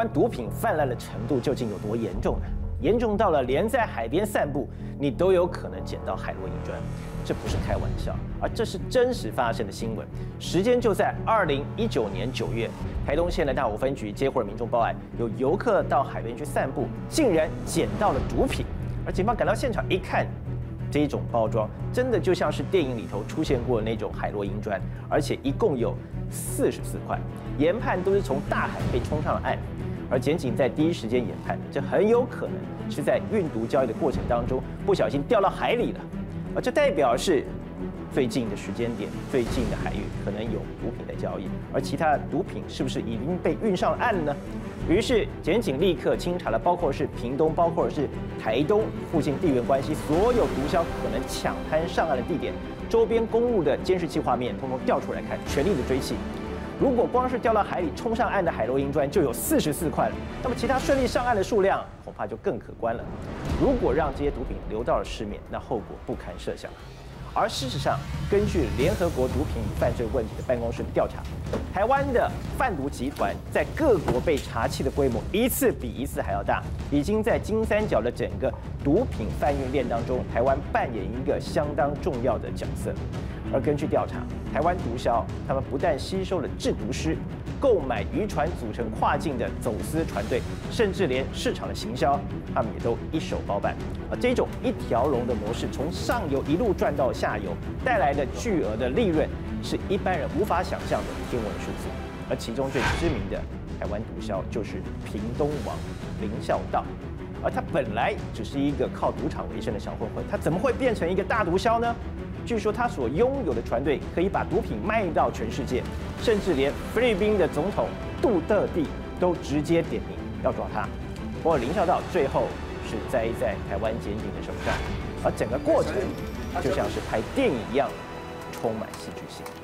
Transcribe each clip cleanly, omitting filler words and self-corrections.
湾毒品泛滥的程度究竟有多严重呢？严重到了连在海边散步，你都有可能捡到海洛因砖，这不是开玩笑，而这是真实发生的新闻。时间就在2019年9月，台东县的大武分局接获了民众报案，有游客到海边去散步，竟然捡到了毒品。而警方赶到现场一看，这一种包装真的就像是电影里头出现过的那种海洛因砖，而且一共有44块，研判都是从大海被冲上了岸。而检警在第一时间研判，这很有可能是在运毒交易的过程当中不小心掉到海里了，而这代表是最近的时间点、最近的海域可能有毒品在交易，而其他的毒品是不是已经被运上岸了呢？于是检警立刻清查了，包括是屏东、包括是台东附近地缘关系所有毒枭可能抢滩上岸的地点，周边公路的监视器画面，通通调出来看，全力的追缉。如果光是掉到海里冲上岸的海洛因砖就有44块了，那么其他顺利上岸的数量恐怕就更可观了。如果让这些毒品流到了市面，那后果不堪设想。而事实上，根据联合国毒品与犯罪问题的办公室的调查，台湾的贩毒集团在各国被查缉的规模一次比一次还要大，已经在金三角的整个毒品贩运链当中，台湾扮演一个相当重要的角色。而根据调查，台湾毒枭他们不但吸收了制毒师，购买渔船组成跨境的走私船队，甚至连市场的行销，他们也都一手包办。而这种一条龙的模式，从上游一路赚到下游，带来的巨额的利润，是一般人无法想象的天文数字。而其中最知名的台湾毒枭就是屏东王林孝道，而他本来只是一个靠赌场为生的小混混，他怎么会变成一个大毒枭呢？据说他所拥有的船队可以把毒品卖到全世界，甚至连菲律宾的总统杜特地都直接点名要抓他。不过林孝道最后是栽在台湾检警的手上，而整个过程就像是拍电影一样，充满戏剧性。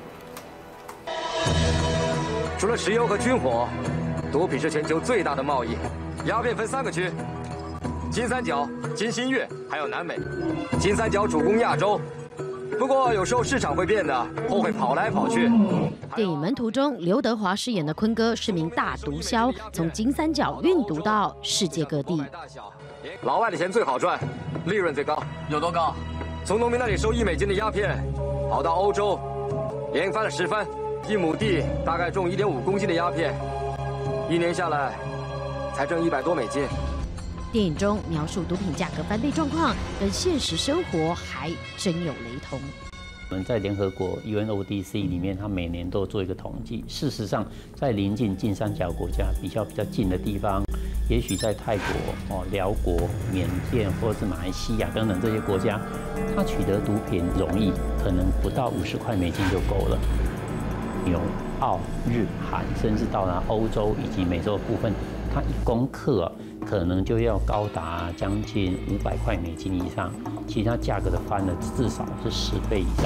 除了石油和军火，毒品是全球最大的贸易。鸦片分3个区：金三角、金新月，还有南美。金三角主攻亚洲。不过有时候市场会变的，货会跑来跑去。 电影《门徒》中，刘德华饰演的坤哥是名大毒枭，从金三角运毒到世界各地。 老外的钱最好赚，利润最高。有多高？从农民那里收$1的鸦片，跑到欧洲，连翻了10番，1亩地大概种1.5公斤的鸦片，1年下来才挣$100多。 电影中描述毒品价格翻倍状况，跟现实生活还真有雷同。 我们在联合国 UNODC 里面，它每年都做一个统计。事实上，在邻近金三角国家比较近的地方，也许在泰国、辽国、缅甸或是马来西亚等等这些国家，它取得毒品容易，可能不到$50就够了。有澳、日、韩，甚至到达欧洲以及美洲的部分，它1公克可能就要高达将近$500以上，其他价格的翻了至少是10倍以上。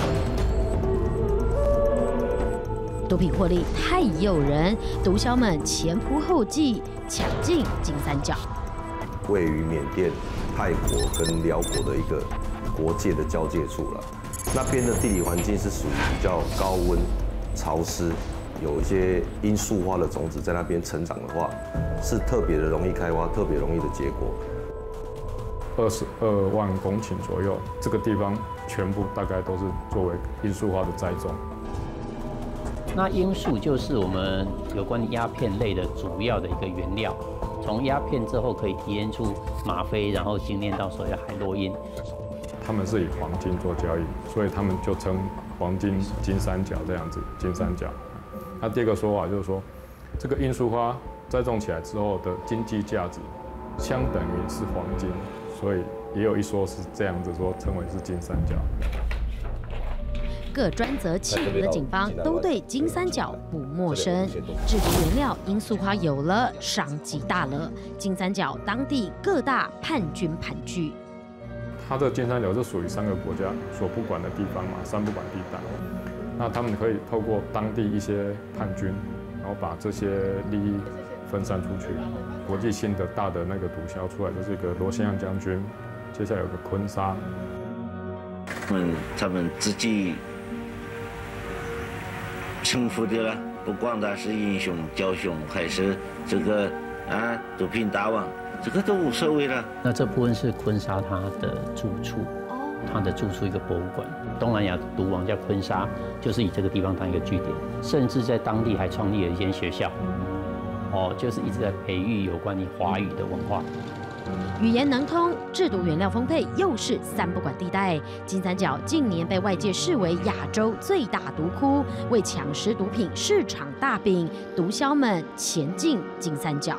毒品获利太诱人，毒枭们前仆后继抢进金三角。 位于缅甸、泰国跟辽国的一个国界的交界处了，那边的地理环境是属于比较高温、潮湿。有一些罂粟花的种子在那边成长的话，是特别的容易开花，特别容易的结果。 22万公顷左右，这个地方全部大概都是作为罂粟花的栽种。 那罂粟就是我们有关鸦片类的主要的一个原料，从鸦片之后可以提炼出吗啡，然后精炼到所谓的海洛因。 他们是以黄金做交易，所以他们就称黄金金三角这样子，金三角。那第二个说法就是说，这个罂粟花栽种起来之后的经济价值相等于是黄金，所以也有一说是这样子说，称为是金三角。 各专责企业的警方都对金三角不陌生，制毒原料罂粟花有了，商机大了。金三角当地各大叛军盘踞。 它的金三角是属于3个国家所不管的地方嘛，3不管地带。那他们可以透过当地一些叛军，然后把这些利益分散出去。国际性的大的那个毒枭出来就是一个罗兴亚将军，接下来有个坤沙。 他们自己称呼的了，不光他是英雄、枭雄，还是这个啊，毒品打网，这个都无所谓了。 那这部分是坤沙他的住处，他的住处一个博物馆。东南亚毒王叫坤沙，就是以这个地方当一个据点，甚至在当地还创立了一间学校，就是一直在培育有关于华语的文化。 语言能通，制毒原料丰沛，又是三不管地带。金三角近年被外界视为亚洲最大毒窟，为抢食毒品市场大饼，毒枭们前进金三角。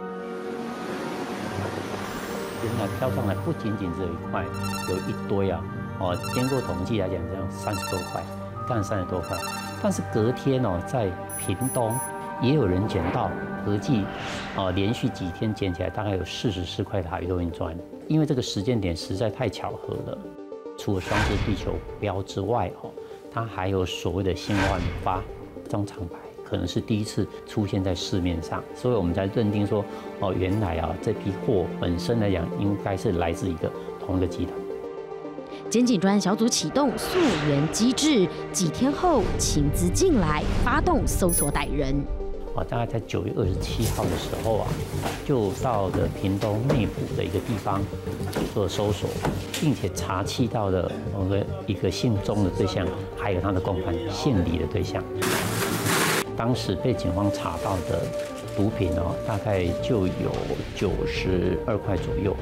原来飘上来不仅仅只有一块，有一堆啊，经过统计来讲，这样30多块，干30多块。但是隔天在屏东也有人捡到。合计，连续几天捡起来大概有44块的海洛因砖，因为这个时间点实在太巧合了。除了双狮地球标之外，它还有所谓的新万发这种厂牌，可能是第一次出现在市面上，所以我们才认定说，原来这批货本身来讲，应该是来自同一个集团。 检警专案小组启动溯源机制，几天后情资进来，发动搜索逮人。 大概在9月27号的时候就到了屏东内埔的一个地方做搜索，并且查缉到了一个姓钟的对象，还有他的共犯姓李的对象。当时被警方查到的毒品大概就有92块左右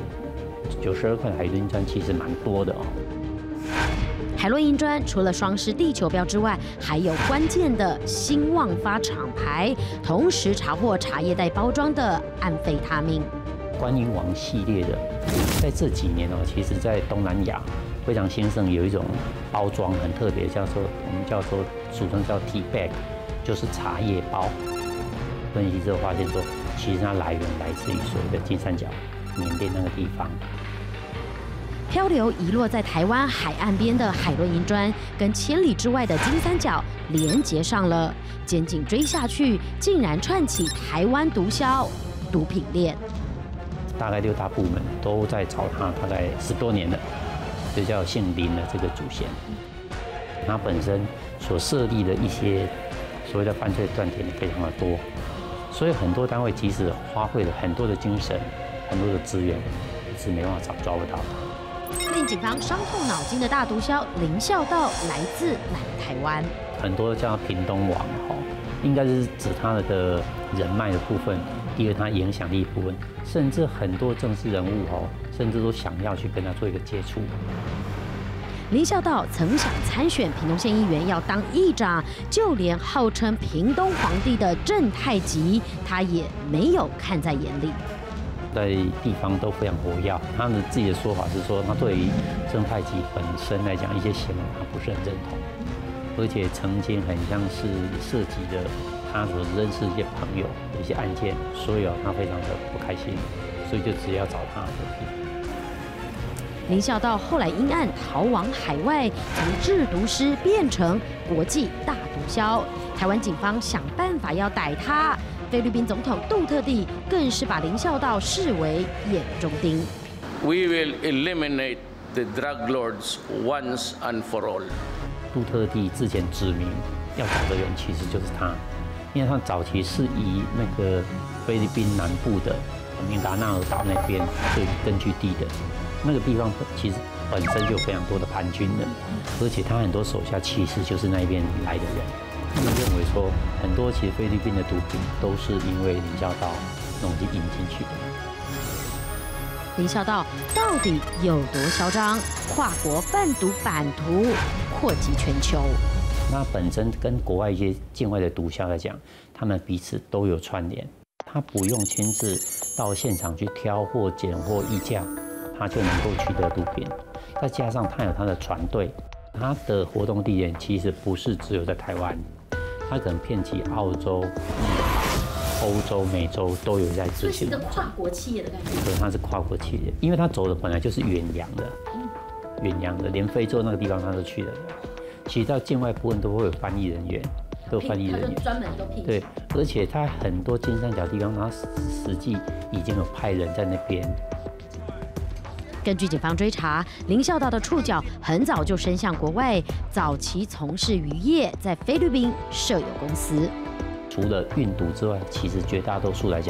，92块的海洛因砖其实蛮多的海洛因砖除了双狮地球标之外，还有关键的新旺发厂牌，同时查获茶叶袋包装的安非他命。 观音王系列的，在这几年其实在东南亚非常兴盛，有一种包装很特别，我们叫做俗称叫 tea bag， 就是茶叶包。分析之后发现说，其实它来源来自于所谓的金三角、缅甸那个地方。 漂流遗落在台湾海岸边的海洛因砖，跟千里之外的金三角连接上了。检警追下去，竟然串起台湾毒枭毒品链。 大概6大部门都在找他，大概10多年了，就叫姓林的这个祖先。他本身所设立的一些所谓的犯罪断点非常的多，所以很多单位即使花费了很多的精神、很多的资源，一直没办法抓不到他。 令警方伤透脑筋的大毒枭林孝道来自南台湾， 很多叫他屏东王应该是指他的人脉的部分，第二他影响力部分，甚至很多政治人物甚至都想要去跟他做一个接触。 林孝道曾想参选屏东县议员，要当议长，就连号称屏东皇帝的郑太吉，他也没有看在眼里。 在地方都非常活跃，他的自己的说法是说，他对于郑太吉本身来讲一些行为他不是很认同，而且曾经很像是涉及的他所认识一些朋友的一些案件，所以他非常的不开心，所以就直接要找他和平。 林孝道后来因案逃往海外，从制毒师变成国际大毒枭。台湾警方想办法要逮他，菲律宾总统杜特地更是把林孝道视为眼中钉。 We will eliminate the drug lords once and for all. 杜特地之前指明要找的人其实就是他，因为他早期是以那个菲律宾南部的明达纳尔岛那边做根据地的。那个地方其实本身就非常多的叛军人，而且他很多手下其实就是那边来的人。他们认为说，很多其实菲律宾的毒品都是因为林孝道弄进引进去的。 林孝道到底有多嚣张？跨国贩毒版图扩及全球。 那本身跟国外一些境外的毒枭来讲，他们彼此都有串联，他不用亲自到现场去挑货、拣货、议价。他就能够取得毒品，再加上他有他的船队，他的活动地点其实不是只有在台湾，他可能遍及澳洲、欧洲、美洲都有在执行。 这是一个跨国企业的感觉。 对，他是跨国企业，因为他走的本来就是远洋的，连非洲那个地方他都去了。其实到境外部分都会有翻译人员，都有翻译人员， 专门都聘。 对，而且他很多金三角地方，他实际已经有派人在那边。 根据警方追查，林孝道的触角很早就伸向国外，早期从事渔业，在菲律宾设有公司。 除了运毒之外，其实绝大多数来讲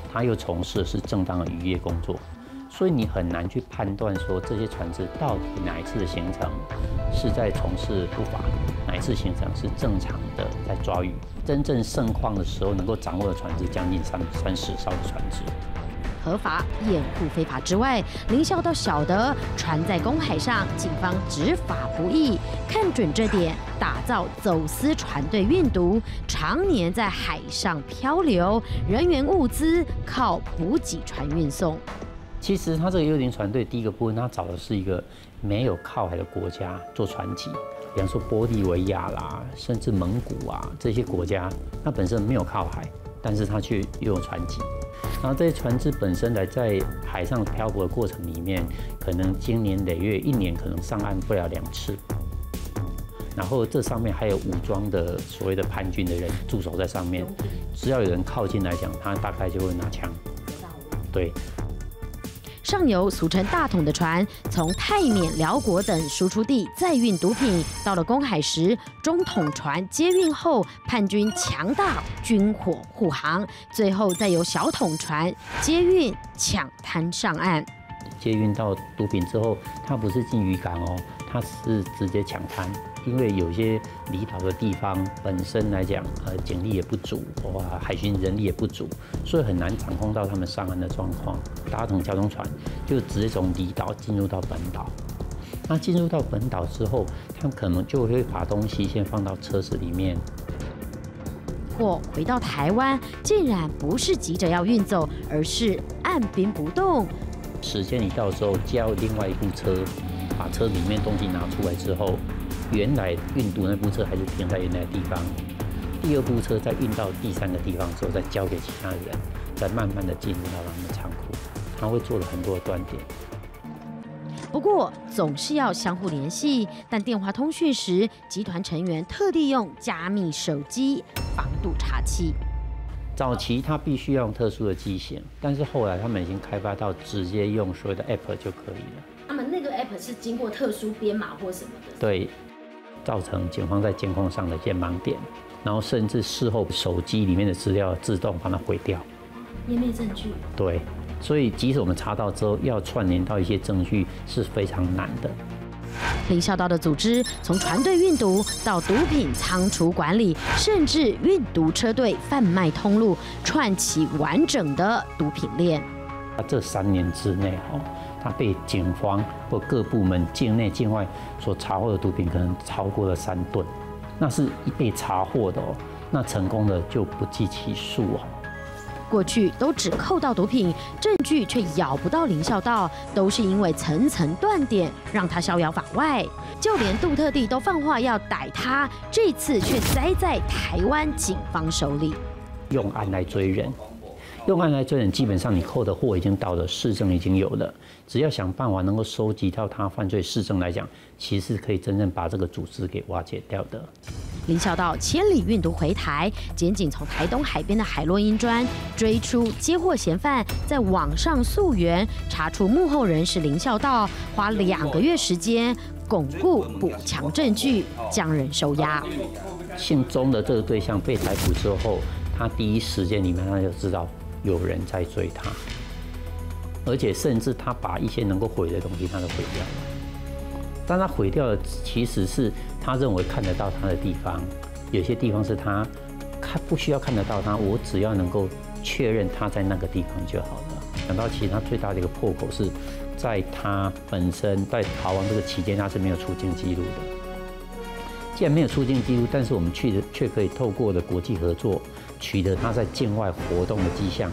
他又从事的是正当的渔业工作，所以你很难去判断说这些船只到底哪一次的行程是在从事不法，哪一次行程是正常的在抓鱼。真正盛况的时候，能够掌握的船只将近30艘的船只。 合法掩护非法之外，林孝道晓得船在公海上，警方执法不易，看准这点，打造走私船队运毒，常年在海上漂流，人员物资靠补给船运送。 其实他这个幽灵船队第一个部分，他找的是一个没有靠海的国家做船籍，比方说玻利维亚啦，甚至蒙古啊这些国家，它本身没有靠海，但是它却又有船籍。然后这些船只本身在海上漂泊的过程里面，可能经年累月，一年可能上岸不了2次。然后这上面还有武装的所谓的叛军的人驻守在上面，只要有人靠近来讲，他大概就会拿枪。对。 上游俗称大桶的船，从泰缅、辽国等输出地载运毒品，到了公海时，中桶船接运后，叛军强大军火护航，最后再由小桶船接运抢滩上岸。 接运到毒品之后，它不是进渔港哦，它是直接抢滩。因为有些离岛的地方本身来讲，警力也不足，海巡人力也不足，所以很难掌控到他们上岸的状况。大桶交通船就直接从离岛进入到本岛。那进入到本岛之后，他们可能就会把东西先放到车子里面。 或回到台湾，竟然不是急着要运走，而是按兵不动。 时间一到之后，叫另外一部车把车里面东西拿出来之后。原来运毒那部车还是停在原来的地方，第2部车再运到第3个地方之后，再交给其他人，再慢慢的进入到他们的仓库，他会做了很多的断点。 不过总是要相互联系，但电话通讯时，集团成员特地用加密手机防堵查器。 早期他必须要用特殊的机型，但是后来他们已经开发到直接用所谓的 App 就可以了。 他们那个 App 是经过特殊编码或什么的？ 对。造成警方在监控上的一些盲点，然后甚至事后手机里面的资料自动把它毁掉， 湮灭证据。 对，所以即使我们查到之后，要串联到一些证据是非常难的。 林孝道的组织从船队运毒到毒品仓储管理，甚至运毒车队贩卖通路，串起完整的毒品链。 这3年之内，他被警方或各部门境内境外所查获的毒品可能超过了3吨，那是被查获的哦，那成功的就不计其数哦。 过去都只扣到毒品，证据却咬不到林孝道，都是因为层层断点让他逍遥法外。就连杜特地都放话要逮他，这次却栽在台湾警方手里。 用案来追人。用案来追人，基本上你扣的货已经到了，事证已经有了，只要想办法能够收集到他犯罪事证来讲，其实可以真正把这个组织给瓦解掉的。 林孝道千里运毒回台，检警从台东海边的海洛因砖追出接获嫌犯，在网上溯源，查出幕后人是林孝道，花2个月时间巩固补强证据，将人收押。 姓钟的这个对象被逮捕之后，他第一时间里面他就知道有人在追他，而且甚至他把一些能够毁的东西他都毁掉了。但他毁掉的其实是他认为看得到他的地方，有些地方是他不需要看得到他，我只要能够确认他在那个地方就好了。想到其实他最大的一个破口是在他本身在逃亡这个期间他是没有出境记录的。既然没有出境记录，但是我们却可以透过的国际合作，取得他在境外活动的迹象。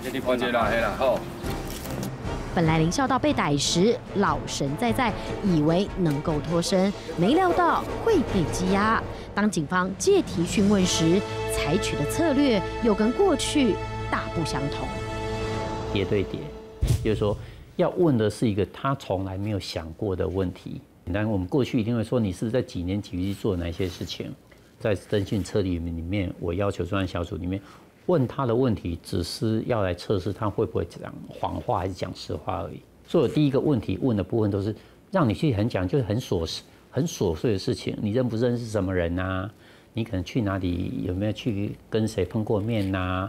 本来林孝道被逮时老神在，以为能够脱身，没料到会被羁押。当警方借题讯问时，采取的策略又跟过去大不相同。 叠对叠，就是说要问的是一个他从来没有想过的问题。但我们过去一定会说你是在几年几月做哪些事情，在侦讯车里面，我要求专案小组里面问他的问题，只是要来测试他会不会讲谎话还是讲实话而已。所以我第一个问题问的部分都是让你去讲，就是很琐碎的事情，你认不认识什么人啊？你可能去哪里，有没有去跟谁碰过面啊？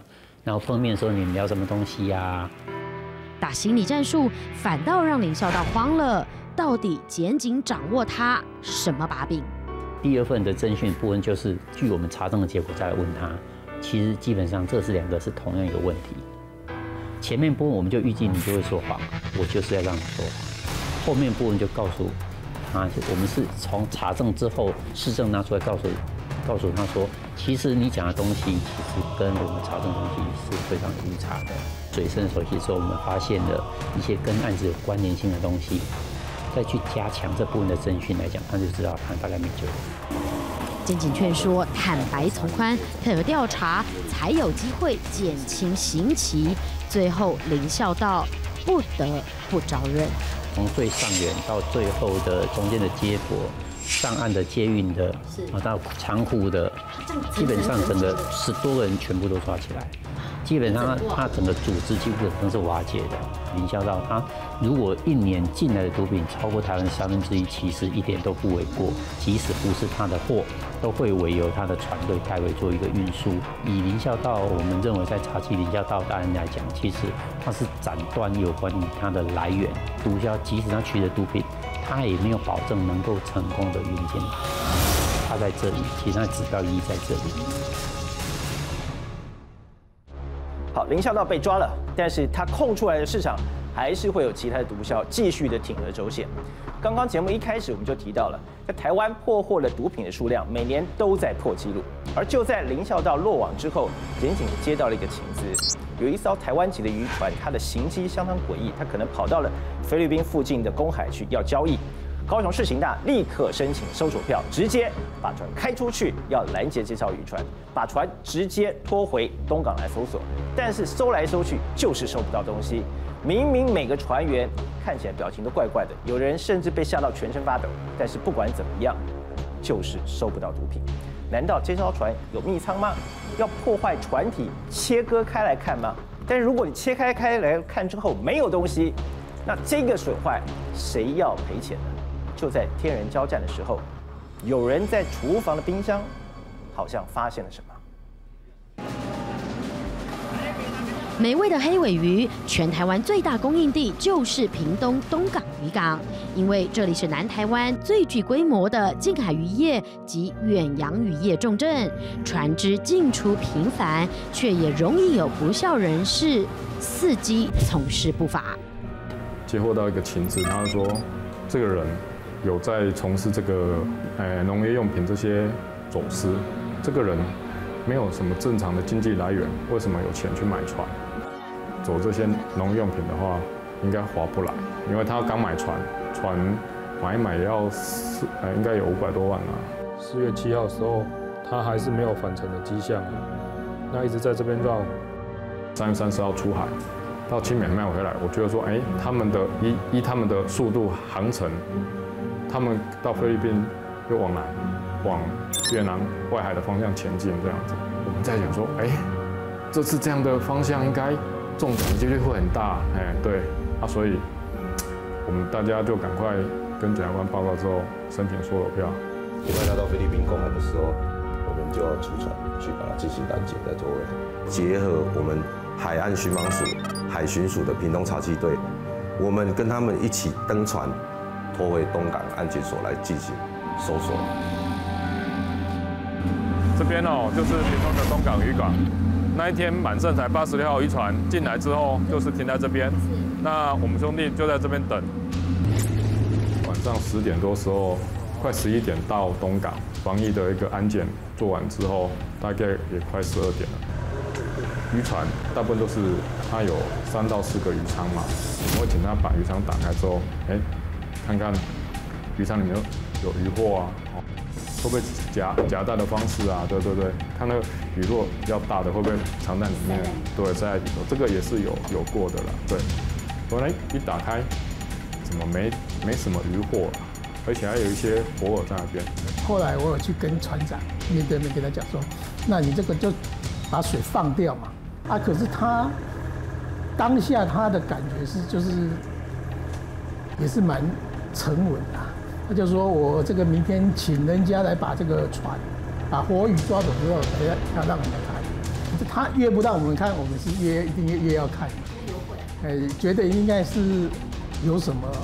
然后碰面的时候你们聊什么东西呀？ 打心理战术，反倒让林孝道慌了。到底检警掌握他什么把柄？ 第二份的侦讯部分就是据我们查证的结果再来问他，其实基本上这是2个是同样一个问题。前面部分我们就预计你就会说谎，我就是要让你说谎。后面部分就告诉他，我们是从查证之后事证拿出来告诉他说，其实你讲的东西其实跟我们查证的东西是非常无差的。水深手续之后，我们发现了一些跟案子有关联性的东西，再去加强这部分的侦讯来讲，他就知道他大概没救了。 检警劝说坦白从宽，配合调查，才有机会减轻刑期。最后林孝道不得不招认。 从最上缘到最后的中间的接驳、上岸的接运的，到仓库的，基本上整个10多个人全部都抓起来。基本上他整个组织基本上是瓦解的。林孝道他如果1年进来的毒品超过台湾1/3，其实一点都不为过。即使不是他的货，都会委由他的船队代为做一个运输。以林孝道，我们认为在查缉林孝道的案来讲，其实他是斩断有关于他的来源。毒枭即使他取得毒品，他也没有保证能够成功的运进。他在这里，其实他指标意义在这里。 好，林孝道被抓了，但是他空出来的市场还是会有其他的毒枭继续的铤而走险。刚刚节目一开始我们就提到了，在台湾破获的毒品的数量每年都在破纪录。而就在林孝道落网之后，检警接到了一个情资，有一艘台湾籍的渔船，它的行迹相当诡异，它可能跑到了菲律宾附近的公海去要交易。高雄市刑大立刻申请搜索票，直接把船开出去，要拦截这艘渔船，把船直接拖回东港来搜索。但是搜来搜去就是搜不到东西，明明每个船员看起来表情都怪怪的，有人甚至被吓到全身发抖。但是不管怎么样，就是搜不到毒品。难道这艘船有密仓吗？要破坏船体切割开来看吗？但是如果你切开来看之后没有东西，那这个损坏谁要赔钱呢？就在天人交战的时候，有人在厨房的冰箱好像发现了什么。 美味的黑尾鱼，全台湾最大供应地就是屏东东港渔港，因为这里是南台湾最具规模的近海渔业及远洋渔业重镇，船只进出频繁，却也容易有不肖人士伺机从事不法。 接获到一个情资，他说这个人有在从事这个农业用品这些走私，这个人没有什么正常的经济来源，为什么有钱去买船？走这些农业用品的话，应该划不来，因为他刚买船买一买也要应该有500多万啊。 4月7号的时候，他还是没有返程的迹象，那一直在这边绕。 3月30号出海，到清缅卖回来，我觉得说，他们的依他们的速度航程，他们到菲律宾又往南，往越南外海的方向前进，这样子。我们在想说，这次这样的方向应该中奖的几率会很大，对，所以我们大家就赶快跟检察官报告之后，申请搜索票。 另外，他到菲律宾公海的时候，我们就要出船去把它进行拦截，再做尾海。结合我们海岸巡防署、海巡署的屏东查缉队，我们跟他们一起登船，拖回东港安检所来进行搜索。 这边就是屏东的东港渔港。那一天满盛才86号渔船进来之后，就是停在这边。那我们兄弟就在这边等。晚上10点多时候，快11点到东港，防疫的一个安检做完之后，大概也快12点了。渔船大部分都是它有3到4个渔舱嘛，我们会请他把渔舱打开之后，看看渔舱里面有渔获啊。会不会夹带的方式啊？对，看那个鱼如果比较大的会不会藏在里面？对，在里头，这个也是有过的啦。对，后来一打开，怎么没什么渔获，而且还有一些活饵在那边。 后来我有去跟船长面对面跟他讲说，那你这个就把水放掉嘛。可是他当下他的感觉就是也是蛮沉稳的。他就说我这个明天请人家来把这个船，把活鱼抓走之后，要让你们开。 他越不让我们看，我们是一定越要看。觉得应该是有什么，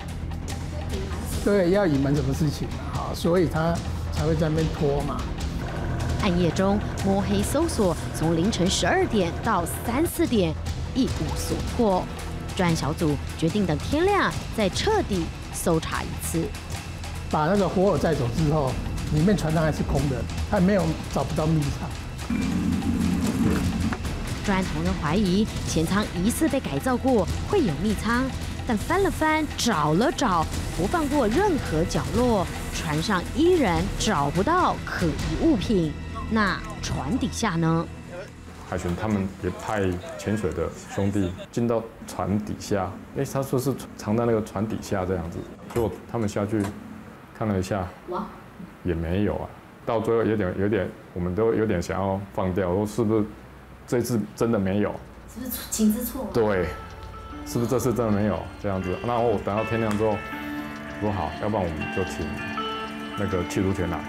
对，要隐瞒什么事情啊，所以他才会在那边拖嘛。 暗夜中摸黑搜索，从凌晨12点到3、4点，一无所获。专案小组决定等天亮再彻底搜查一次。 把那个火偶载走之后，里面船舱还是空的，还没有找不到密舱。 专案同仁怀疑前舱疑似被改造过，会有密舱，但翻了翻，找了找，不放过任何角落，船上依然找不到可疑物品。那船底下呢？ 海巡他们也派潜水的兄弟进到船底下，他说是藏在那个船底下这样子，结果他们下去看了一下，哇，也没有啊。到最后有点，我们都有点想要放掉，说是不是这次真的没有？ 是不是情之错？ 对，是不是这次真的没有这样子？那我等到天亮之后，说好，要不然我们就请那个气毒犬来。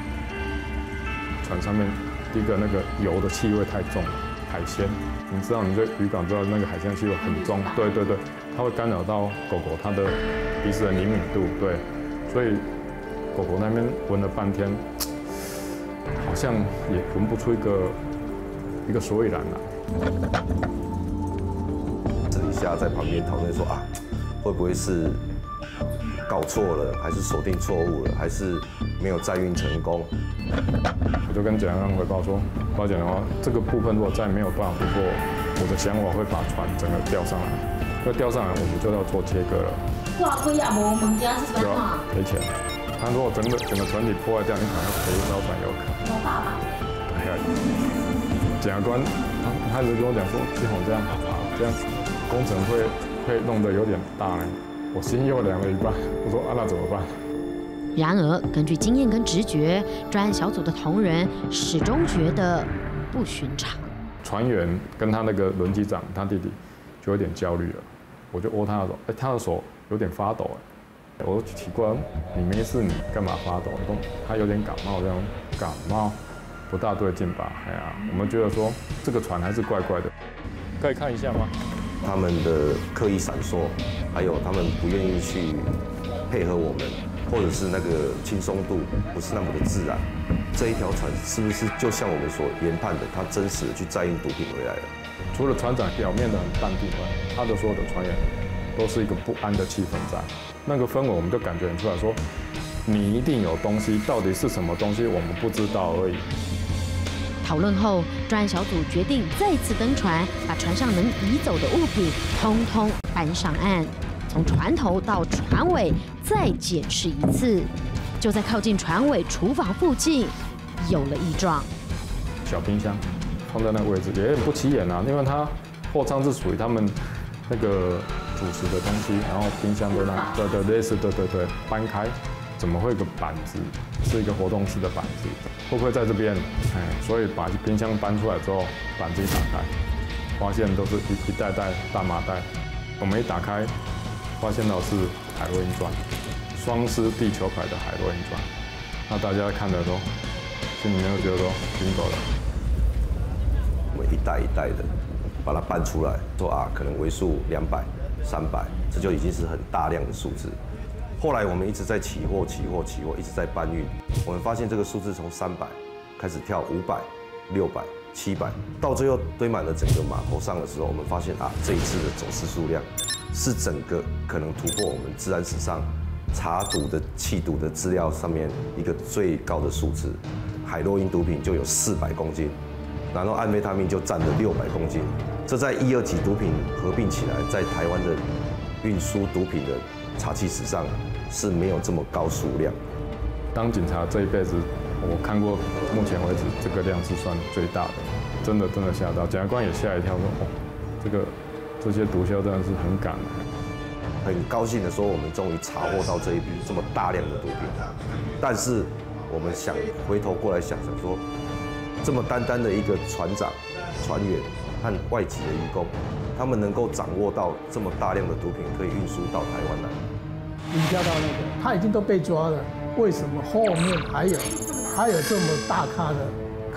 船上面第一个那个油的气味太重了，海鲜，你知道你在渔港知道那个海鲜气味很重，对，它会干扰到狗狗它的鼻子的灵敏度，对，所以狗狗那边闻了半天，好像也闻不出一个所以然来。私底下在旁边讨论说啊，会不会是搞错了，还是锁定错误了，还是没有载运成功？我就跟检察官汇报说，报检的话，这个部分如果再没有办法突破我的想法，会把船整个吊上来。要吊上来，我们就要做切割了。 挂龟啊，无物件是怎样？ 赔钱。他如果整个船体破坏掉，你可能要赔100万有可能。 多大吧？ 哎呀，检察官他一直跟我讲说，志宏这样工程会弄得有点大呢。我心又凉了一半。我说啊，那怎么办？ 然而，根据经验跟直觉，专案小组的同仁始终觉得不寻常。 船员跟他那个轮机长，他弟弟就有点焦虑了。我就握他的手，他的手有点发抖。我说奇怪，你没事，你干嘛发抖？他有点感冒，这样感冒不大对劲吧？哎呀，我们觉得说这个船还是怪怪的，可以看一下吗？他们的刻意闪烁，还有他们不愿意去配合我们。或者是那个轻松度不是那么的自然，这一条船是不是就像我们所研判的，它真实的去载运毒品回来了？除了船长表面的很淡定外，他的所有的船员都是一个不安的气氛在，那个氛围我们就感觉很出来说，你一定有东西，到底是什么东西我们不知道而已。 讨论后，专案小组决定再次登船，把船上能移走的物品通通搬上岸。从船头到船尾再检视一次，就在靠近船尾厨房附近有了异状。 小冰箱放在那个位置也很不起眼啊，因为它货舱是属于他们那个主食的东西，然后冰箱都那对类似对，搬开怎么会有个板子，是一个活动式的板子，会不会在这边？所以把冰箱搬出来之后，板子一打开，发现都是一袋袋大麻袋，我们一打开。发现到是海洛因砖，双狮地球牌的海洛因砖。那大家看的都心里面就觉得说bingo了。我们一袋一袋的把它搬出来，说啊，可能为数200、300，这就已经是很大量的数字。后来我们一直在起货，一直在搬运。我们发现这个数字从300开始跳500、600、700，到最后堆满了整个码头上的时候，我们发现啊，这一次的走私数量。是整个可能突破我们治安史上查毒的缉毒的资料上面一个最高的数字，海洛因毒品就有400公斤，然后安非他命就占了600公斤，这在1、2级毒品合并起来，在台湾的运输毒品的查缉史上是没有这么高数量。当警察这一辈子，我看过目前为止这个量是算最大的，真的吓到，检察官也吓一跳，说哦，这些毒枭真的是很敢，很高兴的说，我们终于查获到这一笔这么大量的毒品。但是我们回头过来想说，这么单单的一个船长、船员和外籍的渔工，他们能够掌握到这么大量的毒品可以运输到台湾来。 你跳到那个，他已经都被抓了，为什么后面还有这么大咖的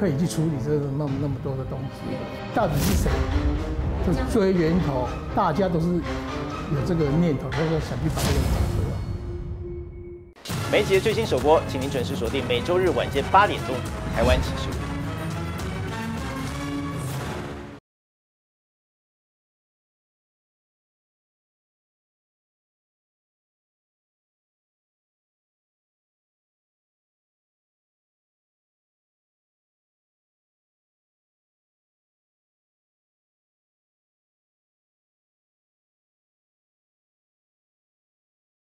可以去处理这那么多的东西，到底是谁？就追源头，大家都是有这个念头，就是想去把这个人找出来。 每集的最新首播，请您准时锁定每周日晚间8点钟，台湾启示录。